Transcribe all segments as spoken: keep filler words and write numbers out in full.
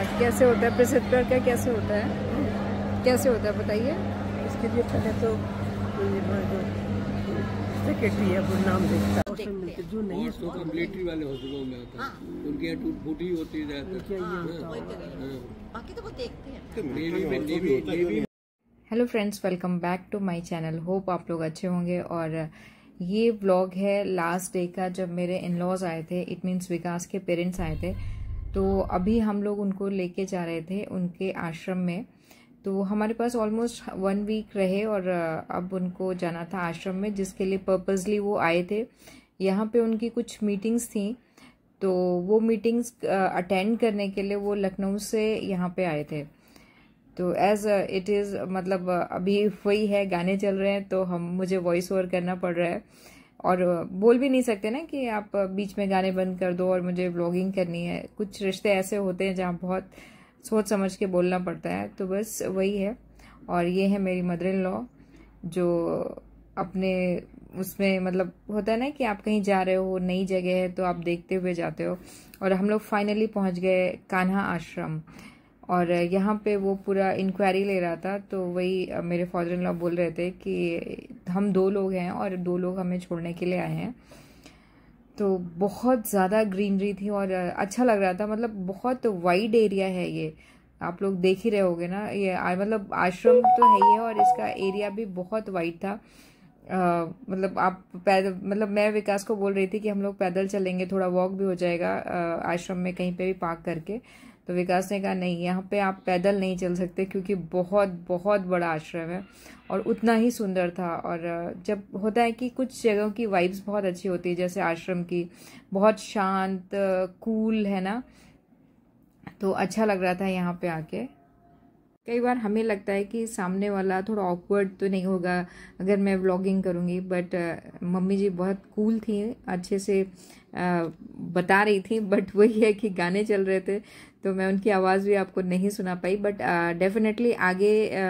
कैसे होता है प्रेसिडेंट का, कैसे होता है, कैसे होता है बताइए। इसके लिए पहले तो सेक्रेटरी है वो नाम देखता है, जो नहीं तो मिलिट्री वाले हॉस्पिटलों में आता है, उनकी यहाँ टूट फूट ही होती है ज़्यादातर, बाकी तो वो देखते हैं। Hello friends, welcome back to my channel. Hope आप लोग अच्छे होंगे। और ये व्लॉग है लास्ट डे का, जब मेरे इन लॉज आए थे, इट मीन्स विकास के पेरेंट्स आए थे। तो अभी हम लोग उनको लेके जा रहे थे उनके आश्रम में। तो हमारे पास ऑलमोस्ट वन वीक रहे और अब उनको जाना था आश्रम में, जिसके लिए पर्पसली वो आए थे। यहाँ पे उनकी कुछ मीटिंग्स थी, तो वो मीटिंग्स अटेंड करने के लिए वो लखनऊ से यहाँ पे आए थे। तो एज इट इज़ मतलब अभी वही है, गाने चल रहे हैं तो हम मुझे वॉइस ओवर करना पड़ रहा है। और बोल भी नहीं सकते ना कि आप बीच में गाने बंद कर दो और मुझे व्लॉगिंग करनी है। कुछ रिश्ते ऐसे होते हैं जहाँ बहुत सोच समझ के बोलना पड़ता है, तो बस वही है। और ये है मेरी मदर इन लॉ, जो अपने उसमें मतलब होता है ना कि आप कहीं जा रहे हो, नई जगह है तो आप देखते हुए जाते हो। और हम लोग फाइनली पहुंच गए कान्हा आश्रम, और यहाँ पे वो पूरा इंक्वायरी ले रहा था। तो वही मेरे फादर इन लॉ बोल रहे थे कि हम दो लोग हैं और दो लोग हमें छोड़ने के लिए आए हैं। तो बहुत ज़्यादा ग्रीनरी थी और अच्छा लग रहा था। मतलब बहुत वाइड एरिया है ये, आप लोग देख ही रहे होगे ना। ये मतलब आश्रम तो है ही है और इसका एरिया भी बहुत वाइड था। आ, मतलब आप पैदल, मतलब मैं विकास को बोल रही थी कि हम लोग पैदल चलेंगे, थोड़ा वॉक भी हो जाएगा आश्रम में कहीं पे भी पार्क करके। तो विकास ने कहा नहीं, यहाँ पे आप पैदल नहीं चल सकते क्योंकि बहुत बहुत बड़ा आश्रम है और उतना ही सुंदर था। और जब होता है कि कुछ जगहों की वाइब्स बहुत अच्छी होती है, जैसे आश्रम की बहुत शांत कूल है ना, तो अच्छा लग रहा था यहाँ पे आके। कई बार हमें लगता है कि सामने वाला थोड़ा ऑकवर्ड तो नहीं होगा अगर मैं व्लॉगिंग करूँगी, बट मम्मी जी बहुत कूल थी, अच्छे से आ, बता रही थी। बट वही है कि गाने चल रहे थे तो मैं उनकी आवाज़ भी आपको नहीं सुना पाई। बट डेफिनेटली आगे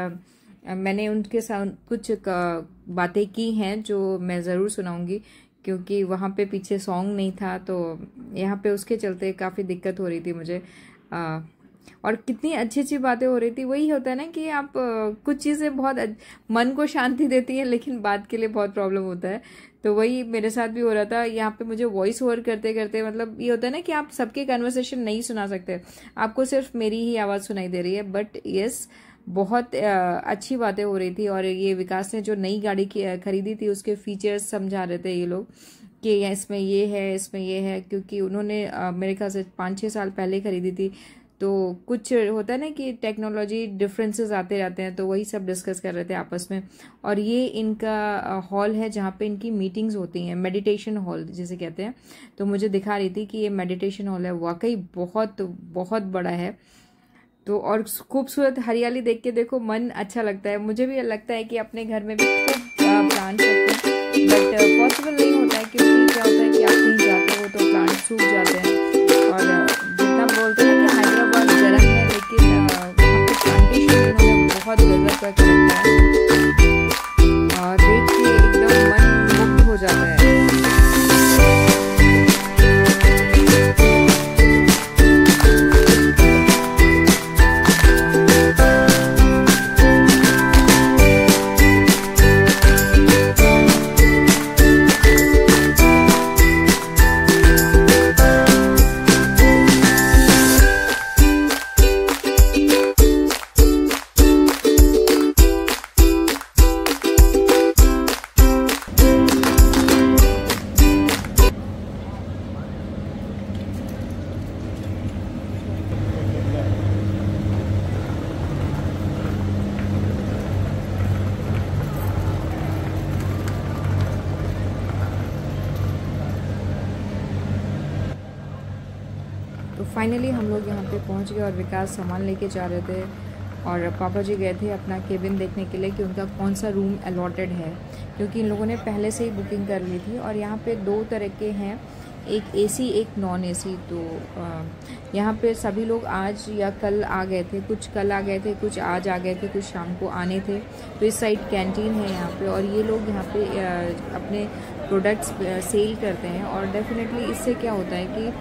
आ, मैंने उनके साथ कुछ बातें की हैं जो मैं ज़रूर सुनाऊंगी, क्योंकि वहाँ पे पीछे सॉन्ग नहीं था, तो यहाँ पे उसके चलते काफ़ी दिक्कत हो रही थी मुझे। आ, और कितनी अच्छी अच्छी बातें हो रही थी। वही होता है ना कि आप कुछ चीज़ें बहुत मन को शांति देती हैं, लेकिन बात के लिए बहुत प्रॉब्लम होता है। तो वही मेरे साथ भी हो रहा था। यहाँ पे मुझे वॉइस ओवर करते करते मतलब ये होता है ना कि आप सबके कन्वर्सेशन नहीं सुना सकते, आपको सिर्फ मेरी ही आवाज़ सुनाई दे रही है। बट यस, बहुत अच्छी बातें हो रही थी। और ये विकास ने जो नई गाड़ी की खरीदी थी उसके फीचर्स समझा रहे थे ये लोग कि इसमें ये है, इसमें ये है, क्योंकि उन्होंने मेरे ख्याल से पाँच छः साल पहले खरीदी थी। तो कुछ होता है ना कि टेक्नोलॉजी डिफरेंसेस आते रहते हैं, तो वही सब डिस्कस कर रहे थे आपस में। और ये इनका हॉल है जहाँ पे इनकी मीटिंग्स होती हैं, मेडिटेशन हॉल जिसे कहते हैं। तो मुझे दिखा रही थी कि ये मेडिटेशन हॉल है, वाकई बहुत बहुत बड़ा है। तो और खूबसूरत हरियाली देख के देखो मन अच्छा लगता है। मुझे भी लगता है कि अपने घर में भी खूब प्लांट रखें, बट पॉसिबल नहीं होता है, क्योंकि क्या होता है कि आप कहीं जाते हो तो प्लांट सूख जाते हैं। और जितना बोलते हैं कि हैदराबाद गर्म है, लेकिन वहाँ पे प्लांटेशन इन्होंने बहुत गजब का रखा है और देख के एकदम मन मुक्त हो जाता है। तो फाइनली हम लोग यहाँ पे पहुँच गए और विकास सामान लेके जा रहे थे। और पापा जी गए थे अपना केबिन देखने के लिए कि उनका कौन सा रूम अलॉटेड है, क्योंकि इन लोगों ने पहले से ही बुकिंग कर ली थी। और यहाँ पे दो तरह के हैं, एक एसी एक नॉन एसी। तो यहाँ पे सभी लोग आज या कल आ गए थे, कुछ कल आ गए थे, कुछ आज आ गए थे, कुछ शाम को आने थे। तो इस साइड कैंटीन है यहाँ पे, और ये लोग यहाँ पे अपने प्रोडक्ट्स सेल करते हैं। और डेफिनेटली इससे क्या होता है कि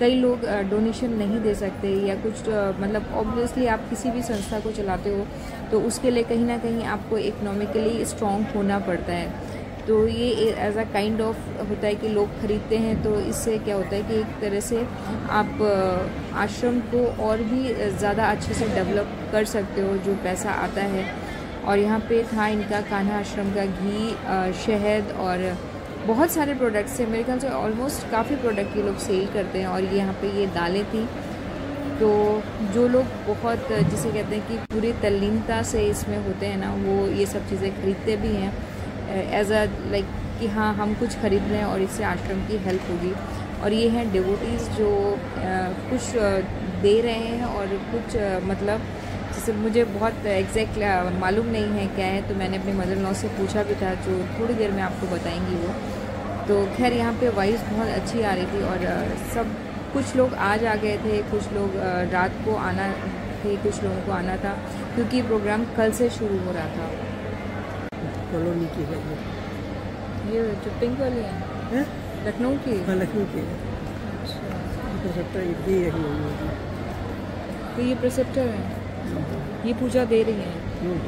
कई लोग डोनेशन नहीं दे सकते या कुछ मतलब ऑब्वियसली आप किसी भी संस्था को चलाते हो तो उसके लिए कहीं ना कहीं आपको इकोनॉमिकली स्ट्रॉन्ग होना पड़ता है। तो ये एज अ काइंड ऑफ होता है कि लोग खरीदते हैं, तो इससे क्या होता है कि एक तरह से आप आश्रम को और भी ज़्यादा अच्छे से डेवलप कर सकते हो जो पैसा आता है। और यहाँ पे था इनका कान्हा आश्रम का घी, शहद और बहुत सारे प्रोडक्ट्स थे। मेरे ख्याल से ऑलमोस्ट काफ़ी प्रोडक्ट ये लोग सेल करते हैं। और यहाँ पे ये दालें थी, तो जो लोग बहुत जिसे कहते हैं कि पूरी तल्लीनता से इसमें होते हैं ना, वो ये सब चीज़ें खरीदते भी हैं एज अ लाइक कि हाँ हम कुछ खरीद रहे हैं और इससे आश्रम की हेल्प होगी। और ये हैं डिवोटीज़ जो आ, कुछ दे रहे हैं और कुछ आ, मतलब जैसे मुझे बहुत एग्जैक्ट मालूम नहीं है क्या है, तो मैंने अपने मदर इन लॉ से पूछा भी था, जो थोड़ी देर में आपको बताएंगी वो। तो खैर यहाँ पे वाइब्स बहुत अच्छी आ रही थी और सब कुछ लोग आज आ गए थे, कुछ लोग रात को आना थे, कुछ लोगों को आना था क्योंकि प्रोग्राम कल से शुरू हो रहा था। कॉलोनी की है ये जो पिंक वाली है लखनऊ की? हाँ लखनऊ की है। अच्छा, दे रही है तो ये प्रिसेप्टर है, ये पूजा दे रही है।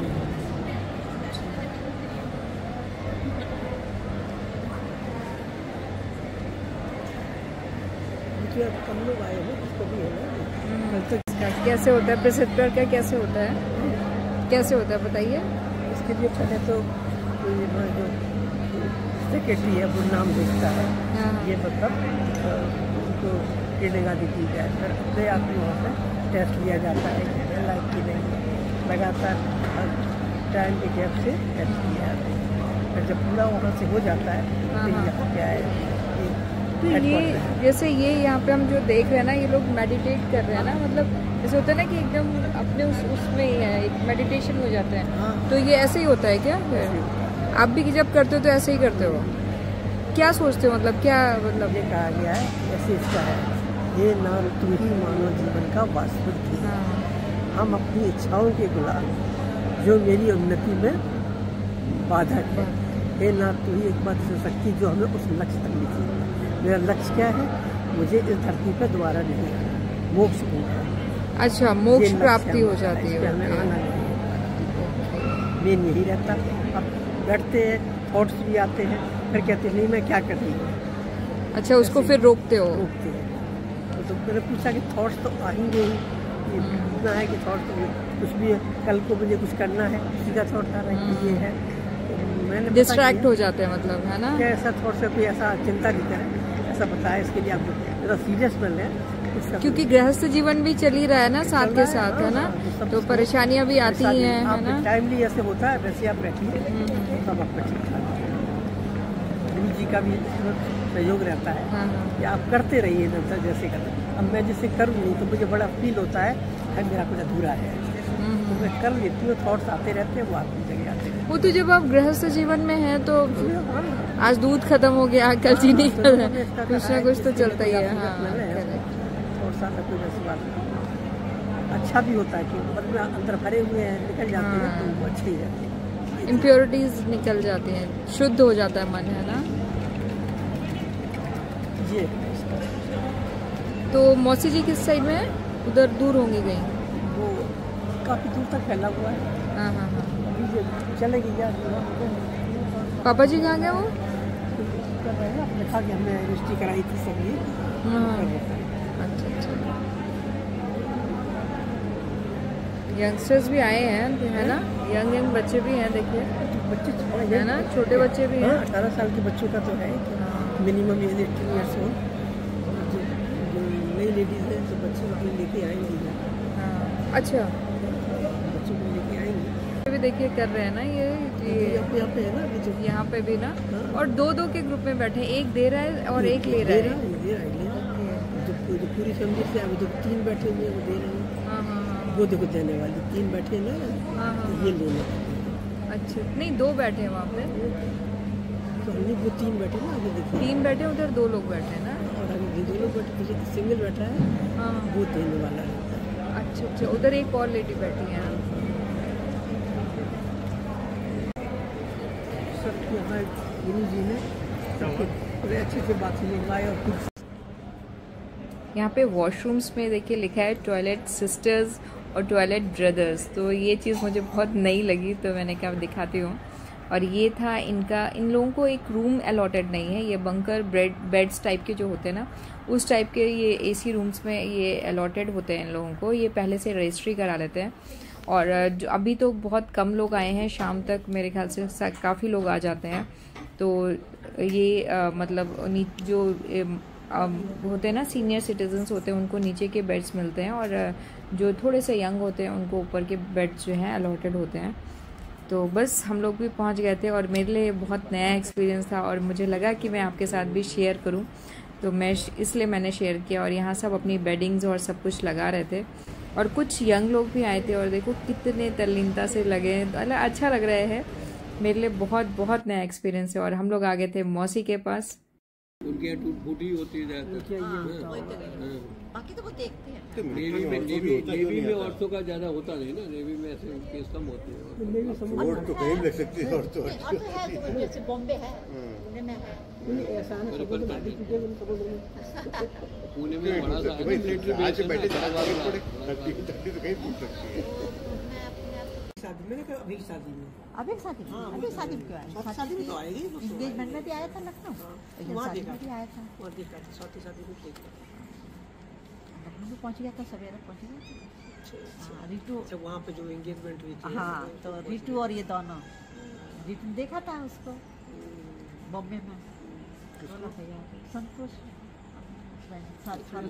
कम लोग आए हैं, उसको भी है ना। तो इसका कैसे होता है, प्रिसेप्टर का कैसे होता है, कैसे होता है बताइए। इसके लिए पहले तो जो सेक्रेटरी है वो नाम देखता है, ये मतलब उनको ट्रेनिंग दी की जाए, फिर अपने आप ही वहाँ पर टेस्ट लिया जाता है कि लाइक की नहीं, लगातार हर टाइम के गैप से टेस्ट किया जाता है। फिर जब पूरा वहाँ से हो जाता है फिर यहाँ क्या है, तो ये जैसे ये यहाँ पे हम जो देख रहे हैं ना, ये लोग मेडिटेट कर रहे हैं ना, मतलब जैसे होता है ना कि एकदम अपने उस उसमें ही है, एक मेडिटेशन हो जाता है। हाँ। तो ये ऐसे ही होता है क्या? फिर आप भी जब करते हो तो ऐसे ही करते हो? क्या सोचते हो, मतलब क्या मतलब? ये कहा गया है ऐसे इसका है, ये नाम तू ही मानव जीवन का वास्तविक थी। हाँ। हम अपनी इच्छाओं के गुलाम, जो मेरी उन्नति में बाधक है। हे नाथ तू ही एकमात्र शक्ति जो हमें उस लक्ष्य तक ले जाए। मेरा लक्ष्य क्या है, मुझे इस धरती पर दोबारा नहीं आना, मोक्ष मिलना। अच्छा, मोक्ष प्राप्ति हो जाती है, हमें आना नहीं। मेन यही रहता। अब बैठते हैं, थॉट्स भी आते हैं, फिर कहते हैं नहीं मैं क्या कर रही हूँ। अच्छा, उसको फिर रोकते हो? रोकते हैं। तो मैंने पूछा कि थॉट्स तो आएंगे ही, इतना है कि थॉट तो कुछ भी कल को मुझे कुछ करना है, किसी का थॉट आ रहा है कि ये है, मैंने डिस्ट्रैक्ट हो जाते हैं, मतलब है ना। क्या ऐसा थॉट से कोई ऐसा चिंता नहीं करें, ऐसा बताया। इसके लिए आप ज़्यादा सीरियस बन लें, क्योंकि गृहस्थ जीवन भी चल ही रहा है ना साथ के साथ, है ना, तो परेशानियां भी आती ही हैं, है ना। टाइमली ऐसे होता है, वैसे आप बैठिए, सब आपका ठीक ठाक। गुरु जी का भी सहयोग रहता है। हाँ। कि आप करते रहिए निरंतर जैसे करते। अब मैं जैसे करूँ तो मुझे बड़ा फील होता है है मेरा कुछ अधूरा है, तो मैं कर लेती हूँ, थॉट्स आते रहते हैं, वो आपकी जगह आते हैं। वो तो जब आप गृहस्थ जीवन में हैं तो आज दूध खत्म हो गया, कल चीनी खत्म, कुछ ना कुछ तो चलता ही है। अच्छा भी होता है कि मतलब अंदर भरे हुए हैं, निकल जाते हैं तो वो अच्छे ही रहते हैं, इम्प्योरिटीज निकल जाती हैं, शुद्ध हो जाता है मन, है ना। जी। तो मौसी जी किस साइड में है? उधर दूर होंगी कहीं? वो काफ़ी दूर तक फैला हुआ है। हाँ हाँ हाँ। चलेगी यार। पापा जी कहाँ गए वो? कर रहे हैं, देखा कि हमने रजिस्ट्री कराई थी सभी। अच्छा अच्छा। यंगस्टर्स भी आए हैं, है ना, यंग यंग बच्चे भी हैं, देखिए बच्चे है ना, छोटे बच्चे भी हैं। अठारह साल के बच्चों का तो है, minimum age eighteen years old. जो नई लेडीज हैं तो बच्चे अपने लेके आएंगी। हाँ अच्छा, बच्चों को लेके आएंगे। भी देखिए कर रहे हैं ना ये यहाँ पे है ना, अभी जो यहाँ पे भी ना, और दो दो के ग्रुप में बैठे, एक दे रहा है और एक ले रहा है। जो पूरी फैमिली से अभी जो तीन बैठे हुए वो दे रहे हैं। वो देखो देने वाली तीन बैठे ना, ये लेने। अच्छा, नहीं दो बैठे हैं वहाँ पे, तो हमने वो तीन बैठे ना, आगे देखिए तीन बैठे, उधर दो लोग बैठे हैं ना, और आगे दो लोग बैठे, पीछे सिंगल बैठा है। हाँ, वो देने वाला है। अच्छा अच्छा, उधर एक और लेडी बैठी है। सब यहाँ गुरु जी ने सबके बड़े अच्छे से बात सुनवाई और कुछ यहाँ पे वॉशरूम्स में देखिए लिखा है टॉयलेट सिस्टर्स और टॉयलेट ब्रदर्स, तो ये चीज़ मुझे बहुत नई लगी, तो मैंने कहा दिखाती हूँ। और ये था इनका, इन लोगों को एक रूम अलॉटेड नहीं है, ये बंकर बेड बेड्स टाइप के जो होते हैं ना, उस टाइप के ये एसी रूम्स में ये अलॉटेड होते हैं इन लोगों को। ये पहले से रजिस्ट्री करा लेते हैं। और जो अभी तो बहुत कम लोग आए हैं, शाम तक मेरे ख्याल से काफ़ी लोग आ जाते हैं। तो ये आ, मतलब जो आ, होते हैं ना सीनियर सिटीजन्स होते हैं, उनको नीचे के बेड्स मिलते हैं, और जो थोड़े से यंग होते हैं उनको ऊपर के बेड्स जो हैं अलॉटेड होते हैं। तो बस हम लोग भी पहुंच गए थे और मेरे लिए बहुत नया एक्सपीरियंस था और मुझे लगा कि मैं आपके साथ भी शेयर करूं, तो मैं इसलिए मैंने शेयर किया। और यहाँ सब अपनी बेडिंग्स और सब कुछ लगा रहे थे और कुछ यंग लोग भी आए थे और देखो कितने तल्लीनता से लगे, मतलब अच्छा लग रहा है। मेरे लिए बहुत बहुत नया एक्सपीरियंस है। और हम लोग आ गए थे मौसी के पास। उनके यहाँ टूट फूटी होती है बाकी तो वो देखते हैं। नेवी में नेवी नेवी में औरतों का ज्यादा होता नहीं ना, नेवी में ऐसे केस कम होते हैं। वोट तो कहीं लग सकती है, और तो और तो है, जैसे बॉम्बे है, पुणे में है। पुणे में बड़ा सा है मिलिट्री बेस है, बैठे तो कहीं पूछ सकती है। शादी में ना, अभी शादी में अभी शादी में अभी शादी में क्यों आया? शादी में तो आएगी, एंगेजमेंट में भी आया था लखनऊ, शादी में भी आया था। और देखा शादी शादी में देखा लखनऊ भी पहुंच गया था, सवेरे पहुंच गया था। रितु अच्छा, वहाँ पे जो एंगेजमेंट हुई थी। हाँ, तो रितु और ये दोनों, रितु ने देखा था उसको बॉम्बे में, बोला था यार संतोष साथ साल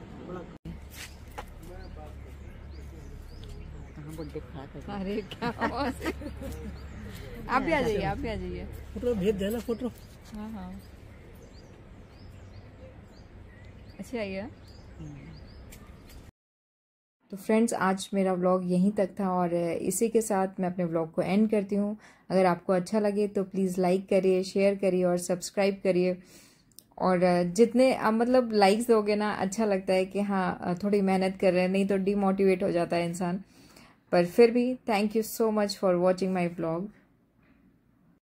कहाँ बुड्ढे खा कर। अरे क्या आप भी आ जाइए, आप भी आ जाइए। फोटो भेज देना, फोटो। हाँ हाँ अच्छा आइए। तो फ्रेंड्स, आज मेरा व्लॉग यहीं तक था और इसी के साथ मैं अपने व्लॉग को एंड करती हूँ। अगर आपको अच्छा लगे तो प्लीज़ लाइक करिए, शेयर करिए और सब्सक्राइब करिए। और जितने मतलब लाइक्स दोगे ना, अच्छा लगता है कि हाँ थोड़ी मेहनत कर रहे हैं, नहीं तो डीमोटिवेट हो जाता है इंसान। पर फिर भी thank you so much for watching my vlog.